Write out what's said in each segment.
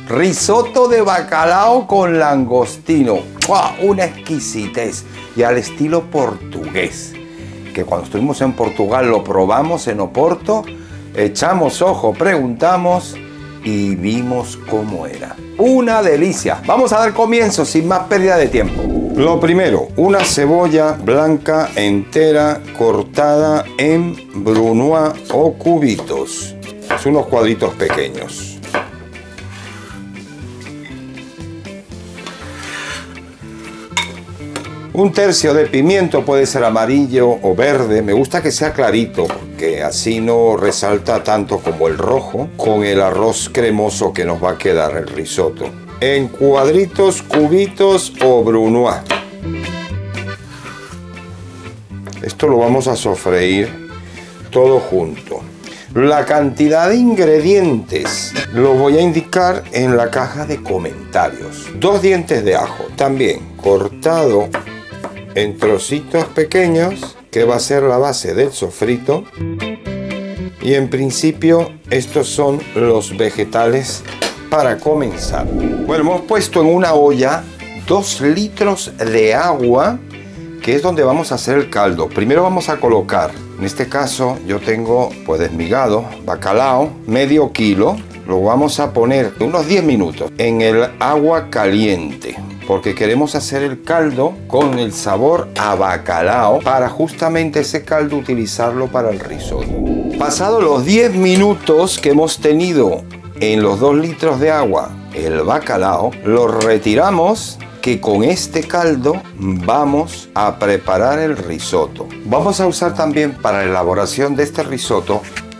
Risotto de bacalao con langostino. ¡Wow! Una exquisitez. Y al estilo portugués. Que cuando estuvimos en Portugal lo probamos en Oporto. Echamos ojo, preguntamos y vimos cómo era. Una delicia. Vamos a dar comienzo sin más pérdida de tiempo. Lo primero, una cebolla blanca entera cortada en brunoise o cubitos. Son unos cuadritos pequeños. Un tercio de pimiento, puede ser amarillo o verde. Me gusta que sea clarito porque así no resalta tanto como el rojo con el arroz cremoso que nos va a quedar el risotto. En cuadritos, cubitos o brunoise. Esto lo vamos a sofreír todo junto. La cantidad de ingredientes lo voy a indicar en la caja de comentarios. 2 dientes de ajo, también cortado en trocitos pequeños, que va a ser la base del sofrito. Y en principio estos son los vegetales para comenzar. Bueno, hemos puesto en una olla 2 litros de agua, que es donde vamos a hacer el caldo. Primero vamos a colocar, en este caso yo tengo pues desmigado bacalao, medio kilo. Lo vamos a poner unos 10 minutos en el agua caliente, porque queremos hacer el caldo con el sabor a bacalao para justamente ese caldo utilizarlo para el risotto. Pasados los 10 minutos que hemos tenido en los 2 litros de agua el bacalao, lo retiramos, que con este caldo vamos a preparar el risotto. Vamos a usar también para la elaboración de este risotto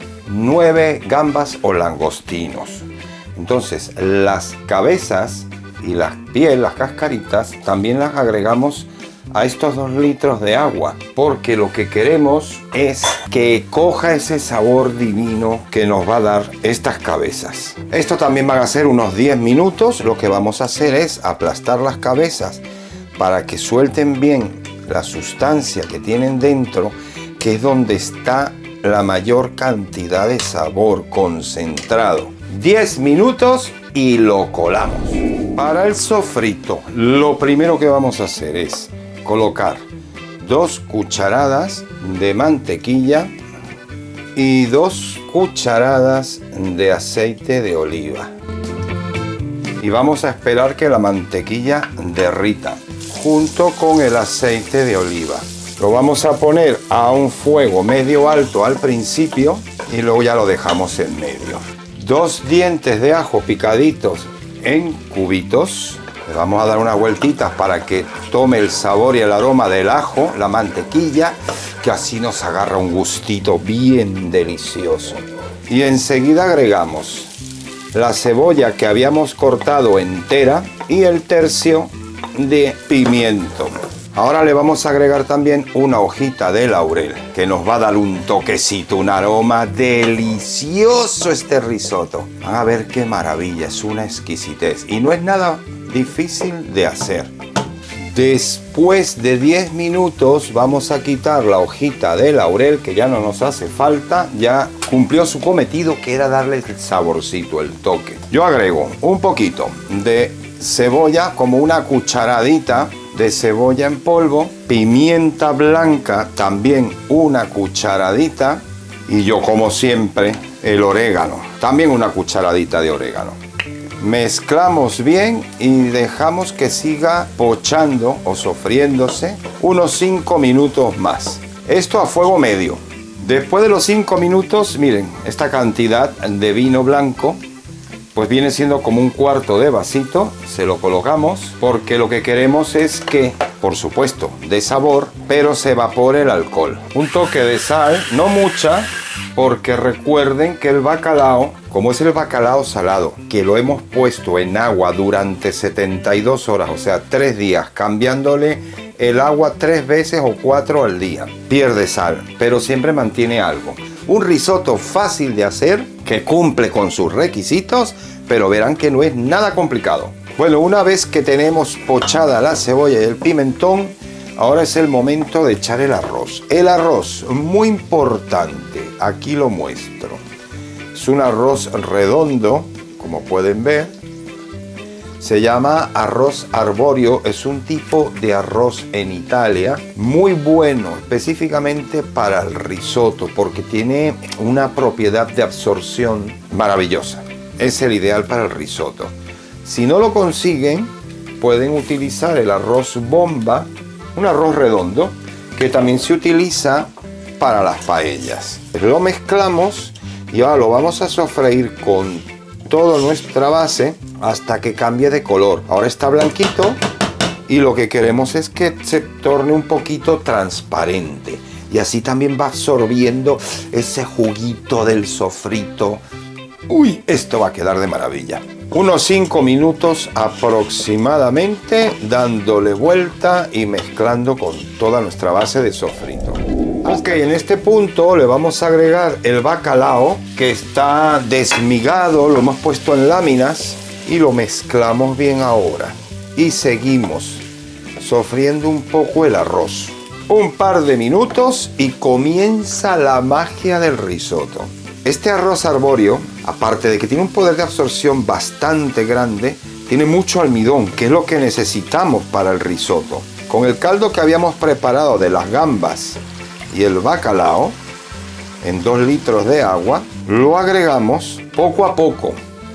9 gambas o langostinos. Entonces las cabezas y las pieles, las cascaritas, también las agregamos a estos 2 litros de agua, porque lo que queremos es que coja ese sabor divino que nos va a dar estas cabezas. Esto también van a ser unos 10 minutos. Lo que vamos a hacer es aplastar las cabezas para que suelten bien la sustancia que tienen dentro, que es donde está la mayor cantidad de sabor concentrado. 10 minutos y lo colamos. Para el sofrito, lo primero que vamos a hacer es colocar 2 cucharadas de mantequilla y 2 cucharadas de aceite de oliva. Y vamos a esperar que la mantequilla derrita junto con el aceite de oliva. Lo vamos a poner a un fuego medio alto al principio y luego ya lo dejamos en medio. 2 dientes de ajo picaditos en cubitos. Le vamos a dar unas vueltitas para que tome el sabor y el aroma del ajo, la mantequilla, que así nos agarra un gustito bien delicioso. Y enseguida agregamos la cebolla que habíamos cortado entera y el tercio de pimiento. Ahora le vamos a agregar también una hojita de laurel, que nos va a dar un toquecito, un aroma delicioso este risotto. Van a ver qué maravilla, es una exquisitez y no es nada difícil de hacer. Después de 10 minutos vamos a quitar la hojita de laurel, que ya no nos hace falta, ya cumplió su cometido, que era darle el saborcito, el toque. Yo agrego un poquito de cebolla, como una cucharadita de cebolla en polvo, pimienta blanca también una cucharadita, y yo como siempre el orégano, también una cucharadita de orégano. Mezclamos bien y dejamos que siga pochando o sofriéndose unos 5 minutos más. Esto a fuego medio. Después de los 5 minutos, miren, esta cantidad de vino blanco pues viene siendo como un cuarto de vasito. Se lo colocamos porque lo que queremos es que, por supuesto, dé sabor, pero se evapore el alcohol. Un toque de sal, no mucha, porque recuerden que el bacalao, como es el bacalao salado, que lo hemos puesto en agua durante 72 horas, o sea 3 días, cambiándole el agua 3 veces o 4 al día, pierde sal, pero siempre mantiene algo. Un risotto fácil de hacer, que cumple con sus requisitos, pero verán que no es nada complicado. Bueno, una vez que tenemos pochada la cebolla y el pimentón, ahora es el momento de echar el arroz. El arroz, muy importante, aquí lo muestro. Es un arroz redondo, como pueden ver, Se llama arroz arborio, es un tipo de arroz en Italia muy bueno específicamente para el risotto porque tiene una propiedad de absorción maravillosa. Es el ideal para el risotto. Si no lo consiguen, pueden utilizar el arroz bomba, un arroz redondo, que también se utiliza para las paellas. Lo mezclamos y ahora lo vamos a sofreír con toda nuestra base hasta que cambie de color. Ahora está blanquito y lo que queremos es que se torne un poquito transparente y así también va absorbiendo ese juguito del sofrito. Uy, esto va a quedar de maravilla. Unos 5 minutos aproximadamente dándole vuelta y mezclando con toda nuestra base de sofrito. Ok, en este punto le vamos a agregar el bacalao que está desmigado, lo hemos puesto en láminas y lo mezclamos bien ahora. Y seguimos sofriendo un poco el arroz. Un par de minutos y comienza la magia del risotto. Este arroz arborio, aparte de que tiene un poder de absorción bastante grande, tiene mucho almidón, que es lo que necesitamos para el risotto. Con el caldo que habíamos preparado de las gambas y el bacalao, en 2 litros de agua, lo agregamos poco a poco.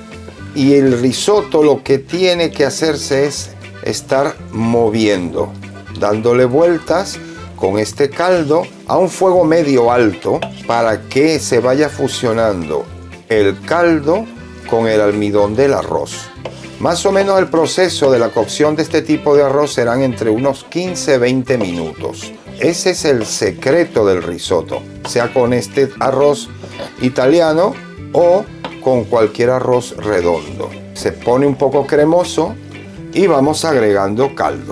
Y el risotto lo que tiene que hacerse es estar moviendo, dándole vueltas con este caldo a un fuego medio alto para que se vaya fusionando el caldo con el almidón del arroz. Más o menos el proceso de la cocción de este tipo de arroz serán entre unos 15-20 minutos. Ese es el secreto del risotto, sea con este arroz italiano o con cualquier arroz redondo. Se pone un poco cremoso y vamos agregando caldo.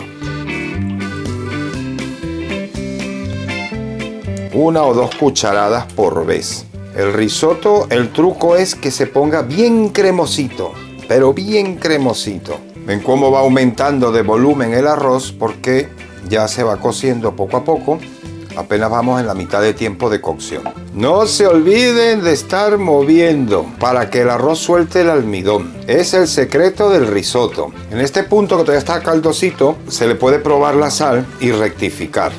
1 o 2 cucharadas por vez. El risotto, el truco es que se ponga bien cremosito, pero bien cremosito. Ven cómo va aumentando de volumen el arroz porque ya se va cociendo poco a poco. Apenas vamos en la mitad de tiempo de cocción. No se olviden de estar moviendo para que el arroz suelte el almidón. Es el secreto del risotto. En este punto que todavía está caldosito, se le puede probar la sal y rectificar.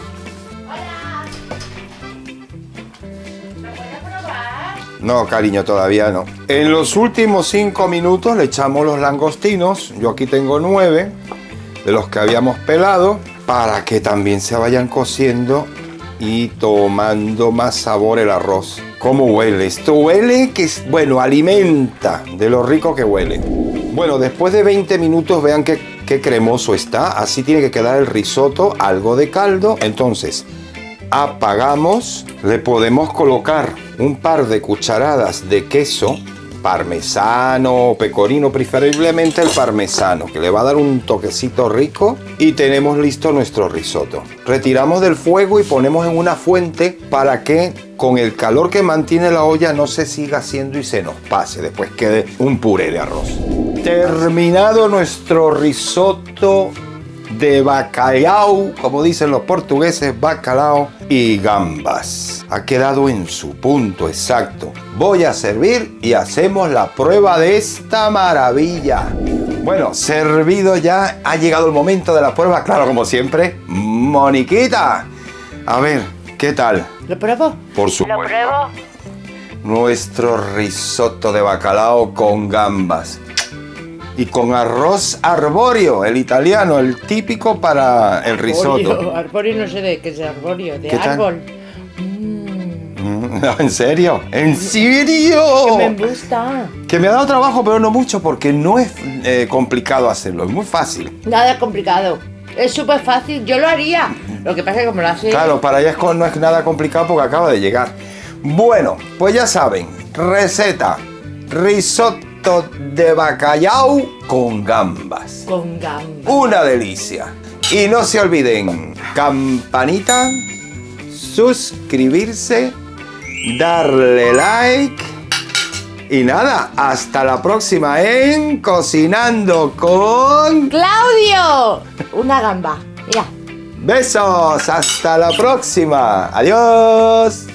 No, cariño, todavía no. En los últimos 5 minutos le echamos los langostinos. Yo aquí tengo 9 de los que habíamos pelado para que también se vayan cociendo y tomando más sabor el arroz. ¿Cómo huele? Esto huele que, bueno, alimenta de lo rico que huele. Bueno, después de 20 minutos vean qué cremoso está. Así tiene que quedar el risotto, algo de caldo. Entonces, apagamos, le podemos colocar un par de cucharadas de queso parmesano o pecorino, preferiblemente el parmesano, que le va a dar un toquecito rico, y tenemos listo nuestro risotto. Retiramos del fuego y ponemos en una fuente para que con el calor que mantiene la olla no se siga haciendo y se nos pase, después quede un puré de arroz. Terminado nuestro risotto de bacalao, como dicen los portugueses, bacalao y gambas. Ha quedado en su punto exacto. Voy a servir y hacemos la prueba de esta maravilla. Bueno, servido ya, ha llegado el momento de la prueba, claro, como siempre. Moniquita, a ver, ¿qué tal? ¿Lo pruebo? Por supuesto. ¿Lo pruebo? Nuestro risotto de bacalao con gambas. Y con arroz arborio, el italiano, el típico para el risotto. Arborio no sé de qué es arborio, de ¿Qué tal? árbol. ¿En serio? ¿En serio? Que me gusta. Que me ha dado trabajo, pero no mucho, porque no es complicado hacerlo, es muy fácil. Nada complicado. Es súper fácil, yo lo haría. Lo que pasa es que como lo hace... Claro, para ella no es nada complicado porque acaba de llegar. Bueno, pues ya saben, receta, risotto de bacalao con gambas. Con gambas. Una delicia. Y no se olviden, campanita, suscribirse, darle like y nada, hasta la próxima en Cocinando con ¡Claudio! Una gamba, mira. Besos, hasta la próxima. Adiós.